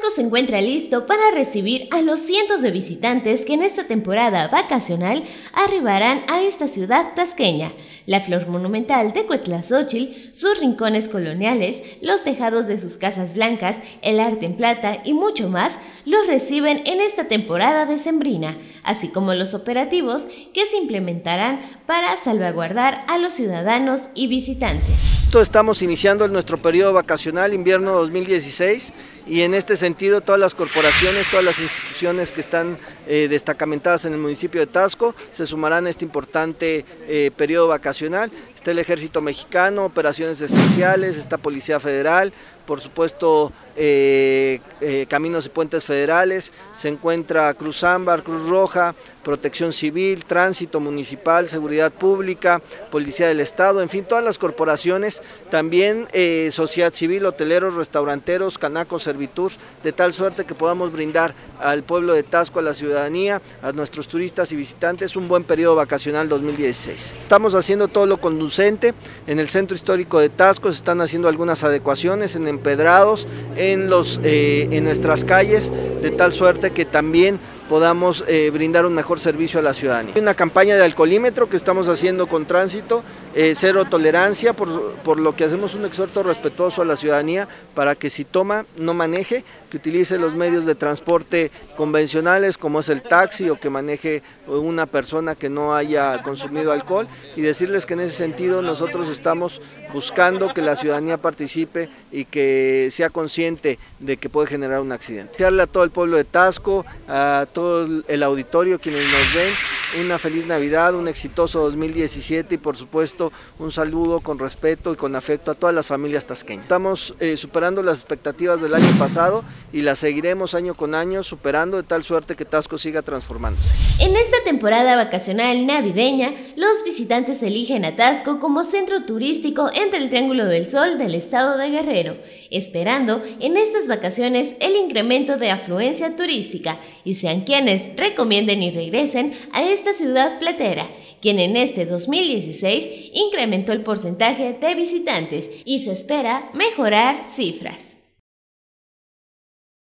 Tasco se encuentra listo para recibir a los cientos de visitantes que en esta temporada vacacional arribarán a esta ciudad tasqueña. La flor monumental de Cuetlazóchitl, sus rincones coloniales, los tejados de sus casas blancas, el arte en plata y mucho más los reciben en esta temporada decembrina, así como los operativos que se implementarán para salvaguardar a los ciudadanos y visitantes. Estamos iniciando nuestro periodo vacacional invierno 2016 y en este sentido todas las corporaciones, todas las instituciones que están destacamentadas en el municipio de Tasco se sumarán a este importante periodo vacacional. Está el Ejército Mexicano, operaciones especiales, está Policía Federal, por supuesto Caminos y Puentes Federales, se encuentra Cruz Ámbar, Cruz Roja, Protección Civil, Tránsito Municipal, Seguridad Pública, Policía del Estado, en fin, todas las corporaciones, también sociedad civil, hoteleros, restauranteros, canacos, servitur, de tal suerte que podamos brindar al pueblo de Tasco, a la ciudadanía, a nuestros turistas y visitantes un buen periodo vacacional 2016. Estamos haciendo todo lo conducente, en el centro histórico de Tasco se están haciendo algunas adecuaciones en empedrados, en nuestras calles, de tal suerte que también podamos brindar un mejor servicio a la ciudadanía. Hay una campaña de alcoholímetro que estamos haciendo con Tránsito, cero tolerancia, por lo que hacemos un exhorto respetuoso a la ciudadanía para que si toma, no maneje, que utilice los medios de transporte convencionales como es el taxi o que maneje una persona que no haya consumido alcohol, y decirles que en ese sentido nosotros estamos buscando que la ciudadanía participe y que sea consciente de que puede generar un accidente. Desearle a todo el pueblo de Tasco, a todo el auditorio, quienes nos ven, una feliz Navidad, un exitoso 2017 y por supuesto un saludo con respeto y con afecto a todas las familias tasqueñas. Estamos superando las expectativas del año pasado y las seguiremos año con año superando de tal suerte que Tasco siga transformándose. En esta temporada vacacional navideña, los visitantes eligen a Tasco como centro turístico entre el Triángulo del Sol del estado de Guerrero, esperando en estas vacaciones el incremento de afluencia turística y sean quienes recomienden y regresen a esta ciudad platera, quien en este 2016 incrementó el porcentaje de visitantes y se espera mejorar cifras.